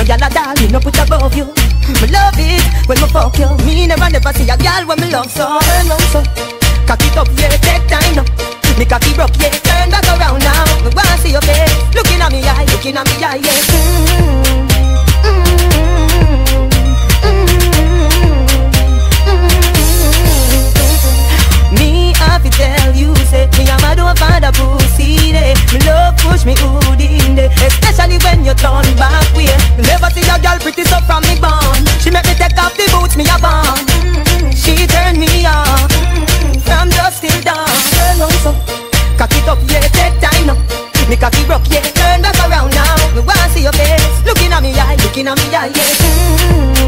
gyal at all, me no put above you. Me love it when me fuck you. Me never see a gyal when me love so. Turn round so, cock it up, yeah, take time now. Me cocky broke, yeah, turn back around now. Me wanna see your face, looking at me eye, yeah. Me have to tell you, say me a mad over the pussy day. Me love push me hood in day, especially when you turn back way. Never see a girl pretty so from me born. She make me take off the boots me a born. She turn me on from dusk till dawn. Turn on so, cock it up, yeah, take time now. Me cocky broke, yeah, turn back around now. Me wanna see your face, looking at me eye, yeah.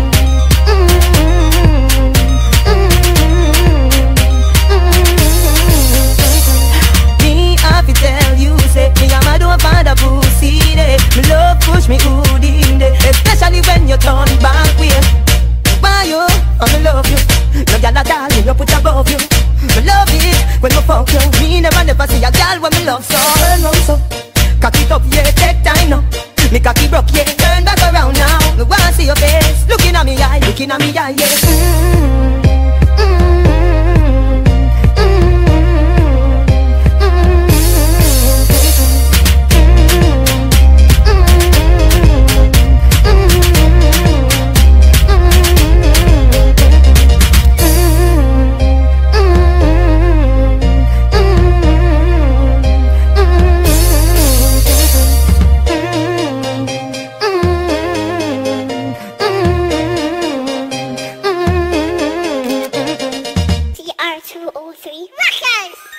Me have to tell you, say me a mad over the pussy day. Me love push me hood in day, especially when you turn back way. Why you? I love you. No gyal at all, me no put above you. Me love it when me fuck you. Me never see a gyal when me love so. Turn round so, cock it up, yeah, take time now. Me cocky broke, yeah, turn back around now. Me wanna see your face, looking at me eye, yeah. TR203 Records!